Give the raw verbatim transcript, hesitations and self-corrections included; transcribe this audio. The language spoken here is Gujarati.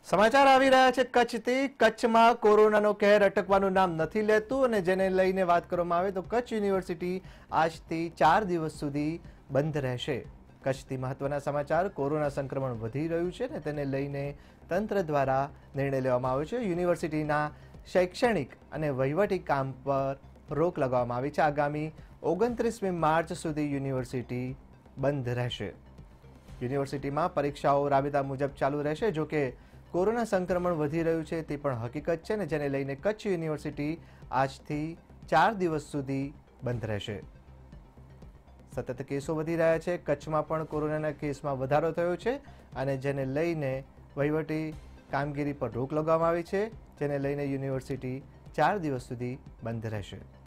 સમાચાર આવી રહ્યા છે કચ્છથી। કચ્છમાં કોરોનાનો કહેર અટકવાનું નામ નથી લેતું અને જેને લઈને વાત કરવામાં આવે તો કચ્છ યુનિવર્સિટી આજથી ચાર દિવસ સુધી બંધ રહેશે। કચ્છથી મહત્વના સમાચાર। કોરોના સંક્રમણ વધી રહ્યું છે ને તેને લઈને તંત્ર દ્વારા નિર્ણય લેવામાં આવ્યો છે। યુનિવર્સિટીના શૈક્ષણિક અને વહીવટી કામ પર રોક લગાવવામાં આવી છે। આગામી ઓગણત્રીસમી માર્ચ સુધી યુનિવર્સિટી બંધ રહેશે। યુનિવર્સિટીમાં પરીક્ષાઓ રાબેતા મુજબ ચાલુ રહેશે। જો કે કોરોના સંક્રમણ વધી રહ્યું છે તે પણ હકીકત છે ને જેને લઈને કચ્છ યુનિવર્સિટી આજથી ચાર દિવસ સુધી બંધ રહેશે। સતત કેસો વધી રહ્યા છે। કચ્છમાં પણ કોરોનાના કેસમાં વધારો થયો છે અને જેને લઈને વહીવટી કામગીરી પર રોક લગાવવામાં આવી છે, જેને લઈને યુનિવર્સિટી ચાર દિવસ સુધી બંધ રહેશે।